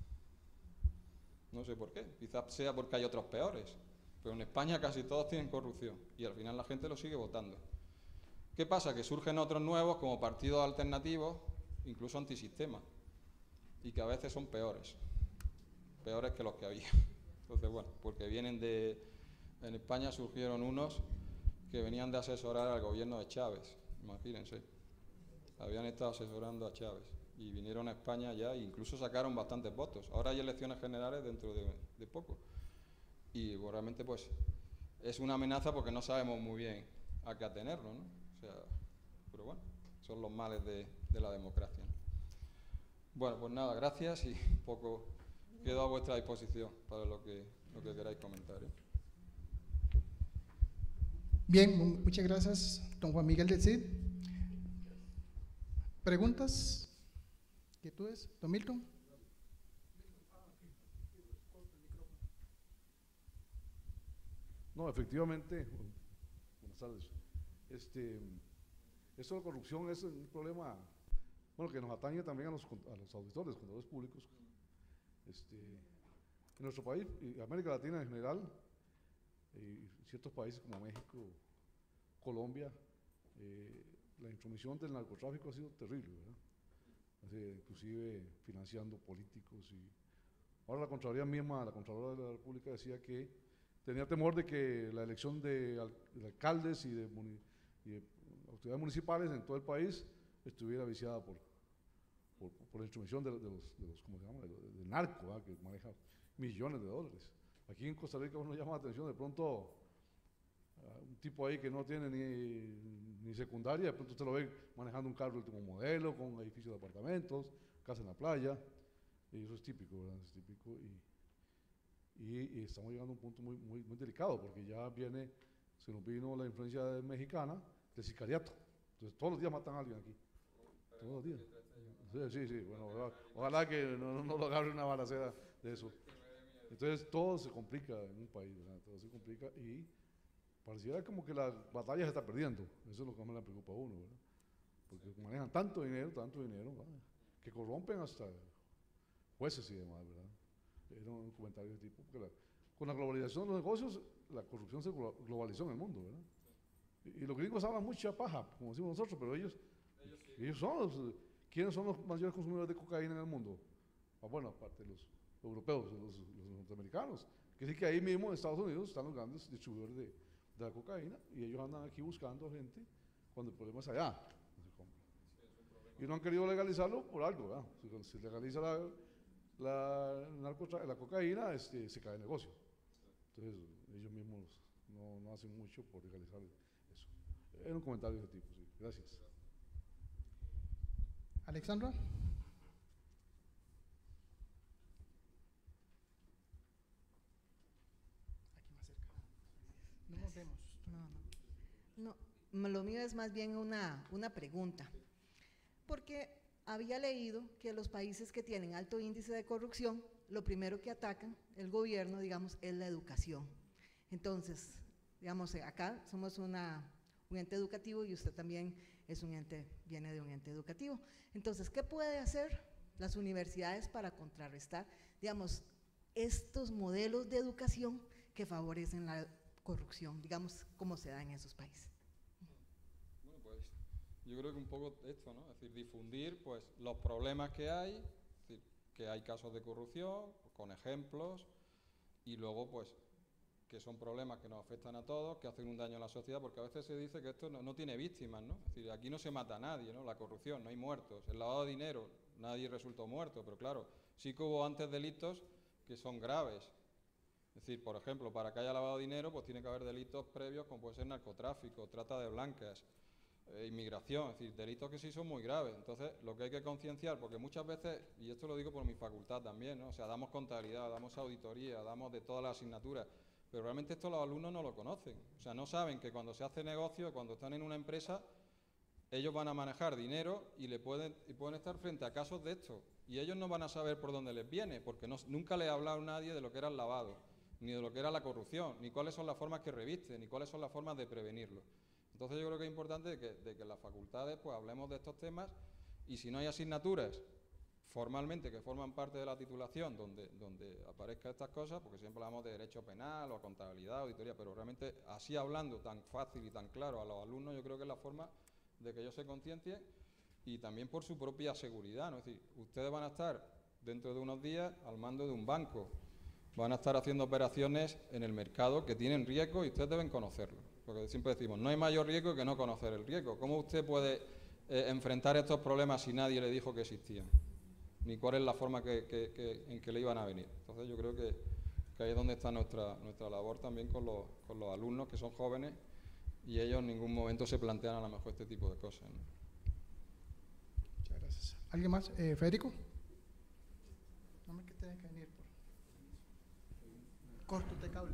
No sé por qué, quizás sea porque hay otros peores, pero en España casi todos tienen corrupción y al final la gente lo sigue votando. ¿Qué pasa? Que surgen otros nuevos como partidos alternativos, incluso antisistema, y que a veces son peores. peores que los que había. Entonces, bueno, porque vienen de... En España surgieron unos que venían de asesorar al gobierno de Chávez, imagínense. Habían estado asesorando a Chávez y vinieron a España ya e incluso sacaron bastantes votos. Ahora hay elecciones generales dentro de, de poco. Y bueno, realmente, pues, es una amenaza porque no sabemos muy bien a qué atenernos, ¿no? O sea, pero bueno, son los males de, de la democracia, ¿no? Bueno, pues nada, gracias y un poco quedo a vuestra disposición para lo que, lo que queráis comentar, ¿eh? Bien, mu- muchas gracias, don Juan Miguel del Cid. ¿Preguntas? ¿Inquietudes? Don Milton. No, efectivamente, buenas tardes. Este, esto de corrupción es un problema, bueno, que nos atañe también a los, a los auditores, contadores públicos. Este, en nuestro país, y América Latina en general, y ciertos países como México, Colombia, eh, la intromisión del narcotráfico ha sido terrible, ¿verdad? Así, inclusive financiando políticos. Y ahora la Contraloría misma, la Contralora de la República decía que tenía temor de que la elección de, al, de alcaldes y de, muni, y de autoridades municipales en todo el país estuviera viciada por, por, por la intromisión de, de, los, de los, ¿cómo se llama?, del de narco, ¿verdad?, que maneja millones de dólares. Aquí en Costa Rica uno llama la atención, de pronto uh, un tipo ahí que no tiene ni, ni secundaria, de pronto usted lo ve manejando un carro de último modelo, con edificios de apartamentos, casa en la playa, y eso es típico, ¿verdad? Es típico. Y, Y, y estamos llegando a un punto muy, muy, muy delicado, porque ya viene, se nos vino la influencia mexicana del sicariato. Entonces todos los días matan a alguien aquí. Todos los días. Sí, sí, sí. Bueno, ojalá, ojalá que no, no, no lo agarre una balacera de eso. Entonces todo se complica en un país, ¿verdad? Todo se complica y pareciera como que la batalla se está perdiendo. Eso es lo que más le preocupa a uno, ¿verdad? Porque manejan tanto dinero, tanto dinero, ¿verdad?, que corrompen hasta jueces y demás, ¿verdad? Era un comentario de tipo, porque la, con la globalización de los negocios, la corrupción se globalizó en el mundo, ¿verdad? Y, y los gringos hablan mucha paja, como decimos nosotros, pero ellos, ellos, sí. ellos son los, ¿quiénes son los mayores consumidores de cocaína en el mundo? Ah, bueno, aparte de los europeos, los, los norteamericanos, que sí que ahí mismo en Estados Unidos están los grandes distribuidores de, de la cocaína, y ellos andan aquí buscando gente cuando el problema es allá. Y no han querido legalizarlo por algo, ¿verdad? Si se legaliza la La, la cocaína, este, se cae el negocio. Entonces, ellos mismos no, no hacen mucho por legalizar eso. Era un comentario de ese tipo, sí. Gracias. Alexandra. Aquí más cerca. No nos vemos. No, no. Lo mío es más bien una, una pregunta. Porque había leído que los países que tienen alto índice de corrupción, lo primero que atacan el gobierno, digamos, es la educación. Entonces, digamos, acá somos una, un ente educativo y usted también es un ente, viene de un ente educativo. Entonces, ¿qué puede hacer las universidades para contrarrestar, digamos, estos modelos de educación que favorecen la corrupción, digamos, como se da en esos países? Bueno, pues yo creo que un poco esto, ¿no? Es decir, difundir pues los problemas que hay, es decir, que hay casos de corrupción, con ejemplos, y luego pues que son problemas que nos afectan a todos, que hacen un daño a la sociedad, porque a veces se dice que esto no, no tiene víctimas, ¿no? Es decir, aquí no se mata a nadie, ¿no? La corrupción, no hay muertos. El lavado de dinero, nadie resultó muerto, pero claro, sí que hubo antes delitos que son graves. Es decir, por ejemplo, para que haya lavado de dinero, pues tiene que haber delitos previos, como puede ser narcotráfico, trata de blancas, eh, inmigración, es decir, delitos que sí son muy graves. Entonces, lo que hay que concienciar, porque muchas veces, y esto lo digo por mi facultad también, ¿no? O sea, damos contabilidad, damos auditoría, damos de todas las asignaturas, pero realmente esto los alumnos no lo conocen. O sea, no saben que cuando se hace negocio, cuando están en una empresa, ellos van a manejar dinero y, le pueden, y pueden estar frente a casos de esto. Y ellos no van a saber por dónde les viene, porque no, nunca les ha hablado nadie de lo que era el lavado, ni de lo que era la corrupción, ni cuáles son las formas que revisten, ni cuáles son las formas de prevenirlo. Entonces yo creo que es importante de que, de que en las facultades pues hablemos de estos temas, y si no hay asignaturas formalmente que forman parte de la titulación donde, donde aparezcan estas cosas, porque siempre hablamos de derecho penal o contabilidad, auditoría, pero realmente así hablando tan fácil y tan claro a los alumnos, yo creo que es la forma de que ellos se conciencien, y también por su propia seguridad, ¿no? Es decir, ustedes van a estar dentro de unos días al mando de un banco, van a estar haciendo operaciones en el mercado que tienen riesgo y ustedes deben conocerlo, porque siempre decimos, no hay mayor riesgo que no conocer el riesgo. ¿Cómo usted puede eh, enfrentar estos problemas si nadie le dijo que existían? Ni cuál es la forma que, que, que, en que le iban a venir. Entonces yo creo que, que porque ahí es donde está nuestra, nuestra labor también con los, con los alumnos que son jóvenes y ellos en ningún momento se plantean a lo mejor este tipo de cosas, ¿no? Muchas gracias. ¿Alguien más? Eh, ¿Federico? No me que tenés que venir por... Corto este cable.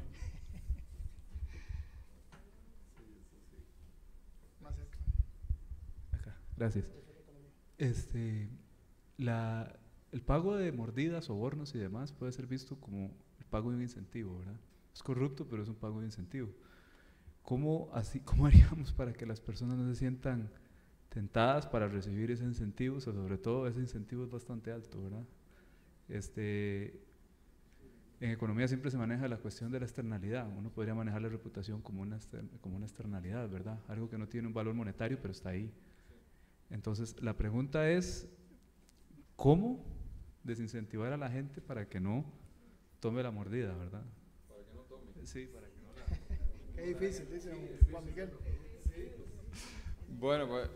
Más cerca. Acá, gracias. Este, la, el pago de mordidas, sobornos y demás puede ser visto como el pago de un incentivo, ¿verdad? Es corrupto, pero es un pago de incentivo. ¿Cómo, así, cómo haríamos para que las personas no se sientan tentadas para recibir ese incentivo? O sea, sobre todo ese incentivo es bastante alto, ¿verdad? Este, en economía siempre se maneja la cuestión de la externalidad. Uno podría manejar la reputación como una, como una externalidad, ¿verdad? Algo que no tiene un valor monetario, pero está ahí. Entonces, la pregunta es, ¿cómo desincentivar a la gente para que no tome la mordida, verdad? Para que no tome. Sí, para que no la... Qué difícil, dice Juan Miguel. Bueno, pues...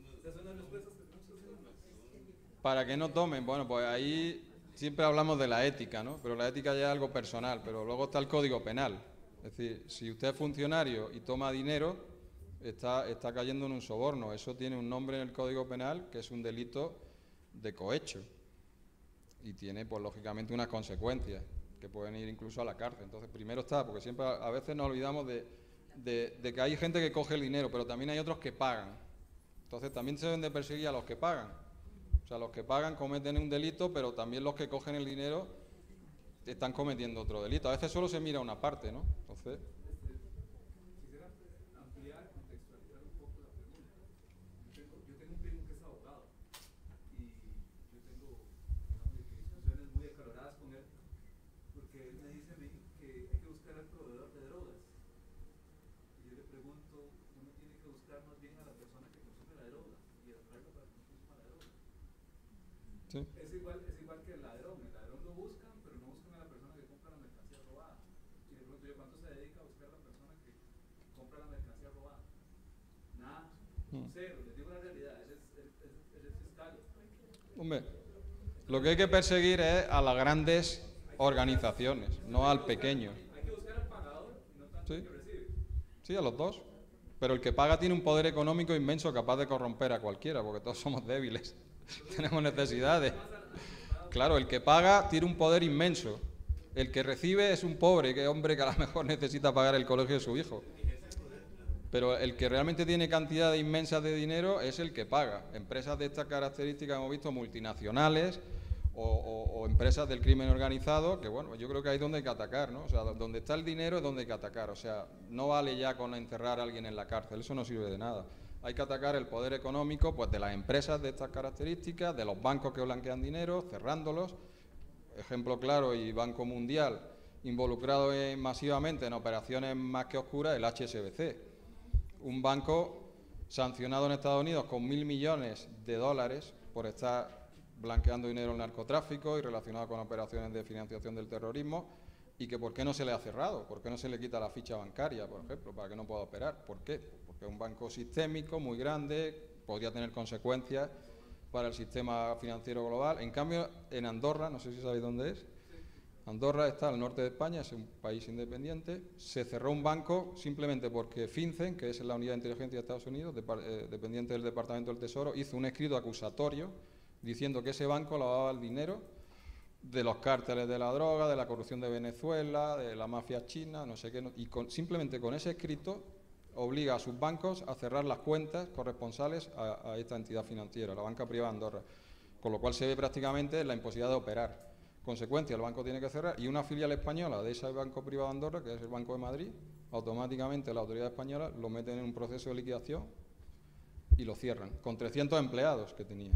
Para que no tomen, bueno, pues ahí siempre hablamos de la ética, ¿no? Pero la ética ya es algo personal, pero luego está el Código Penal. Es decir, si usted es funcionario y toma dinero, está, está cayendo en un soborno. Eso tiene un nombre en el Código Penal, que es un delito de cohecho. Y tiene, pues, lógicamente, unas consecuencias que pueden ir incluso a la cárcel. Entonces, primero está, porque siempre a veces nos olvidamos de, de, de que hay gente que coge el dinero, pero también hay otros que pagan. Entonces, también se deben de perseguir a los que pagan. O sea, los que pagan cometen un delito, pero también los que cogen el dinero están cometiendo otro delito. A veces solo se mira una parte, ¿no? Entonces... Quisiera ampliar, contextualizar un poco la pregunta. Yo tengo, yo tengo un primo que es abogado y yo tengo, digamos, discusiones muy acaloradas con él porque él me dice a mí que hay que buscar al proveedor de drogas. Y yo le pregunto, uno tiene que buscar más bien a la persona que consume la droga y atraerla para que consuma la droga. Sí. Es igual, es igual que el ladrón. El ladrón lo buscan, pero no buscan a la persona que compra la mercancía robada. Y le pregunto yo, ¿cuánto se dedica a buscar a la persona que compra la mercancía robada? Nada, Mm. cero. Les digo la realidad, él es, él, él, él es fiscal. Hombre, lo que hay que perseguir es a las grandes organizaciones, no al pequeño. Hay que buscar al pagador y no tanto Sí. al que recibe. Sí, a los dos. Pero el que paga tiene un poder económico inmenso capaz de corromper a cualquiera, porque todos somos débiles. Tenemos necesidades. Claro, el que paga tiene un poder inmenso. El que recibe es un pobre, que hombre que a lo mejor necesita pagar el colegio de su hijo. Pero el que realmente tiene cantidades inmensas de dinero es el que paga. Empresas de estas características hemos visto multinacionales o, o, o empresas del crimen organizado, que bueno, yo creo que ahí es donde hay que atacar, ¿no? O sea, donde está el dinero es donde hay que atacar. O sea, no vale ya con encerrar a alguien en la cárcel, eso no sirve de nada. Hay que atacar el poder económico, pues, de las empresas de estas características, de los bancos que blanquean dinero, cerrándolos. Ejemplo claro, y Banco Mundial involucrado en, masivamente en operaciones más que oscuras, el H S B C. Un banco sancionado en Estados Unidos con mil millones de dólares por estar blanqueando dinero en narcotráfico y relacionado con operaciones de financiación del terrorismo, y que ¿por qué no se le ha cerrado? ¿Por qué no se le quita la ficha bancaria, por ejemplo, para que no pueda operar? ¿Por qué? Porque es un banco sistémico muy grande, podría tener consecuencias para el sistema financiero global. En cambio, en Andorra, no sé si sabéis dónde es, Andorra está al norte de España, es un país independiente, se cerró un banco simplemente porque FinCEN, que es la unidad de inteligencia de Estados Unidos, de, eh, dependiente del Departamento del Tesoro, hizo un escrito acusatorio diciendo que ese banco lavaba el dinero de los cárteles de la droga, de la corrupción de Venezuela, de la mafia china, no sé qué, y con, simplemente con ese escrito obliga a sus bancos a cerrar las cuentas corresponsales a, a esta entidad financiera, la banca privada de Andorra, con lo cual se ve prácticamente la imposibilidad de operar. Consecuencia, el banco tiene que cerrar y una filial española de ese banco privado de Andorra, que es el Banco de Madrid, automáticamente la autoridad española lo mete en un proceso de liquidación y lo cierran, con trescientos empleados que tenía.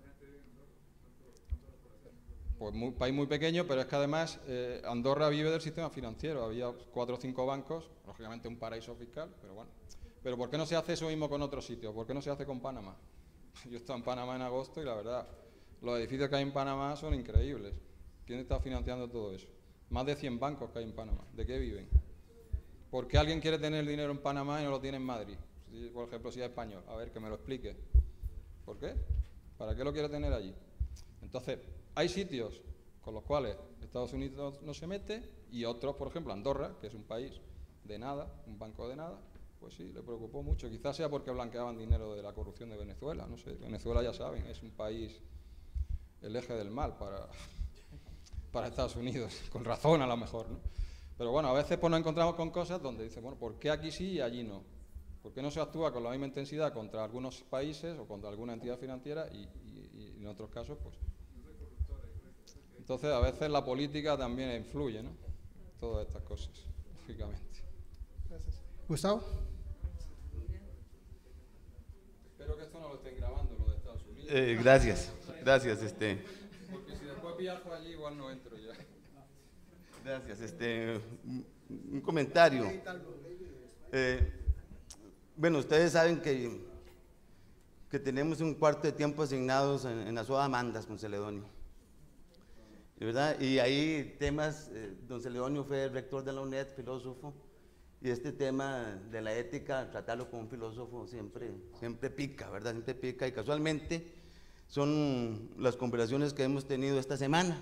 Pues un país muy pequeño, pero es que además eh, Andorra vive del sistema financiero. Había cuatro o cinco bancos, lógicamente un paraíso fiscal, pero bueno. Pero ¿por qué no se hace eso mismo con otros sitios? ¿Por qué no se hace con Panamá? Yo he estado en Panamá en agosto y la verdad, los edificios que hay en Panamá son increíbles. ¿Quién está financiando todo eso? Más de cien bancos que hay en Panamá. ¿De qué viven? ¿Por qué alguien quiere tener el dinero en Panamá y no lo tiene en Madrid? Si, por ejemplo, si es español. A ver, que me lo explique. ¿Por qué? ¿Para qué lo quiere tener allí? Entonces, hay sitios con los cuales Estados Unidos no se mete, y otros, por ejemplo, Andorra, que es un país de nada, un banco de nada, pues sí, le preocupó mucho. Quizás sea porque blanqueaban dinero de la corrupción de Venezuela, no sé. Venezuela, ya saben, es un país, el eje del mal para, para Estados Unidos, con razón a lo mejor, ¿no? Pero bueno, a veces pues, nos encontramos con cosas donde dice, bueno, ¿por qué aquí sí y allí no? ¿Por qué no se actúa con la misma intensidad contra algunos países o contra alguna entidad financiera y, y, y en otros casos, pues... Entonces, a veces la política también influye, ¿no? Todas estas cosas, lógicamente. Gracias. Gustavo. Espero que esto no lo estén grabando, lo de Estados Unidos. Eh, gracias, gracias. Este. Porque si después viajo allí, igual no entro ya. Gracias. Este, un, un comentario. Eh, bueno, ustedes saben que, que tenemos un cuarto de tiempo asignados en, en la Soda Mandas con Celedonio. ¿Verdad? Y ahí temas, eh, don Celedonio fue el rector de la UNED, filósofo, y este tema de la ética, tratarlo como un filósofo siempre, siempre pica, ¿verdad? Siempre pica, y casualmente son las conversaciones que hemos tenido esta semana.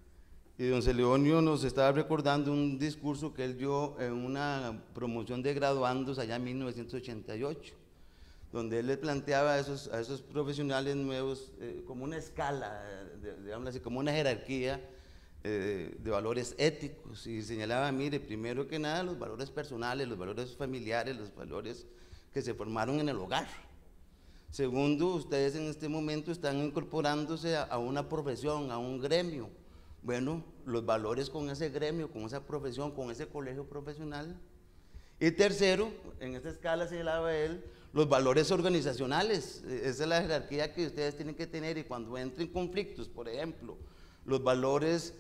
Y don Celedonio nos estaba recordando un discurso que él dio en una promoción de graduandos allá en mil novecientos ochenta y ocho, donde él le planteaba a esos, a esos profesionales nuevos eh, como una escala, de, digamos así, como una jerarquía eh, de valores éticos, y señalaba, mire, primero que nada los valores personales, los valores familiares, los valores que se formaron en el hogar. Segundo, ustedes en este momento están incorporándose a, a una profesión, a un gremio. Bueno, los valores con ese gremio, con esa profesión, con ese colegio profesional. Y tercero, en esta escala señalaba él, los valores organizacionales. Esa es la jerarquía que ustedes tienen que tener, y cuando entren conflictos, por ejemplo, los valores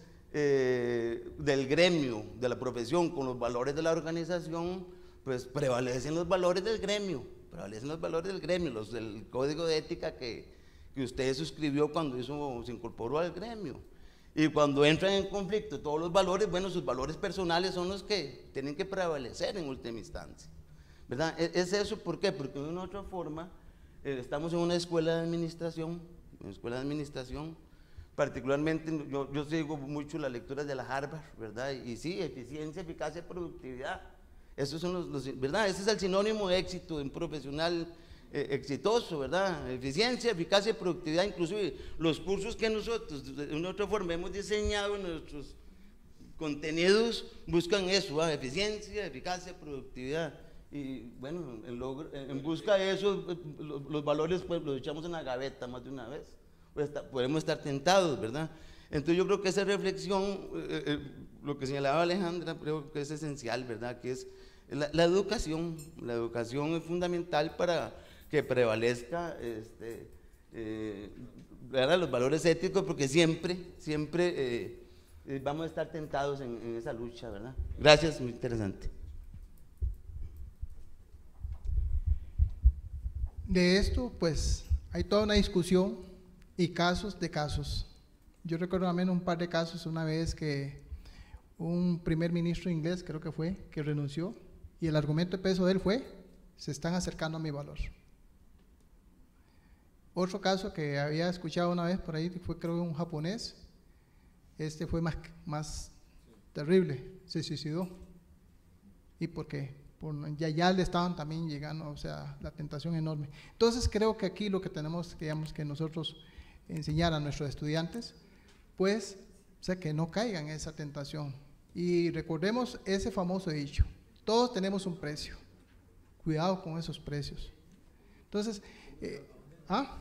eh, del gremio, de la profesión, con los valores de la organización, pues prevalecen los valores del gremio, prevalecen los valores del gremio, los del código de ética que, que usted suscribió cuando hizo, se incorporó al gremio. Y cuando entran en conflicto todos los valores, bueno, sus valores personales son los que tienen que prevalecer en última instancia, ¿verdad? Es eso, ¿por qué? Porque de una u otra forma eh, estamos en una escuela de administración, una escuela de administración, particularmente yo, yo sigo mucho las lecturas de la Harvard, ¿verdad? Y, y sí, eficiencia, eficacia, productividad, esos son los, los, ¿verdad? Ese es el sinónimo de éxito de un profesional eh, exitoso, ¿verdad? Eficiencia, eficacia y productividad. Inclusive los cursos que nosotros de una u otra forma hemos diseñado, nuestros contenidos buscan eso, ¿verdad? Eficiencia, eficacia, productividad. Y bueno, en, logro, en busca de eso, los, los valores pues los echamos en la gaveta más de una vez. Pues está, podemos estar tentados, ¿verdad? Entonces yo creo que esa reflexión, eh, eh, lo que señalaba Alejandra, creo que es esencial, ¿verdad? Que es la, la educación. La educación es fundamental para que prevalezca este, eh, los valores éticos, porque siempre, siempre eh, eh, vamos a estar tentados en, en esa lucha, ¿verdad? Gracias, muy interesante. De esto, pues, hay toda una discusión y casos de casos. Yo recuerdo al menos un par de casos, una vez que un primer ministro inglés, creo que fue, que renunció, y el argumento de peso de él fue, se están acercando a mi valor. Otro caso que había escuchado una vez por ahí fue, creo, un japonés. Este fue más, más terrible, se suicidó. ¿Y por qué? Por, ya, ya le estaban también llegando, o sea, la tentación enorme. Entonces creo que aquí lo que tenemos, digamos, que nosotros enseñar a nuestros estudiantes, pues, o sea, que no caigan en esa tentación. Y recordemos ese famoso dicho, todos tenemos un precio, cuidado con esos precios. Entonces, eh, ¿ah?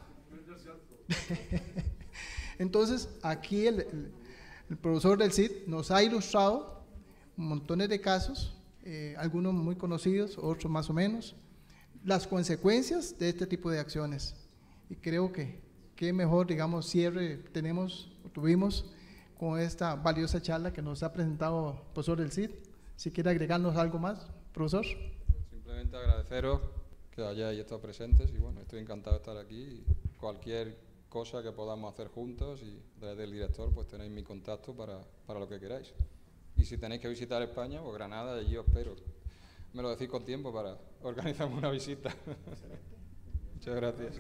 Entonces, aquí el, el, el profesor del C I D nos ha ilustrado montones de casos, eh, algunos muy conocidos, otros más o menos, las consecuencias de este tipo de acciones. Y creo que qué mejor, digamos, cierre tenemos, tuvimos con esta valiosa charla que nos ha presentado el profesor del C I D. Si quiere agregarnos algo más, profesor. Simplemente agradeceros que hayáis estado presentes y bueno, estoy encantado de estar aquí. Cualquier cosa que podamos hacer juntos y desde el director, pues tenéis mi contacto para, para lo que queráis. Y si tenéis que visitar España o Granada, allí os espero. Me lo decís con tiempo para organizar una visita. Muchas gracias.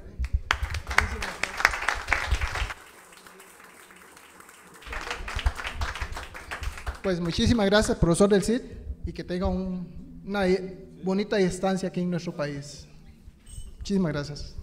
Pues muchísimas gracias, profesor del C I D, y que tenga un- una bonita estancia aquí en nuestro país. Muchísimas gracias.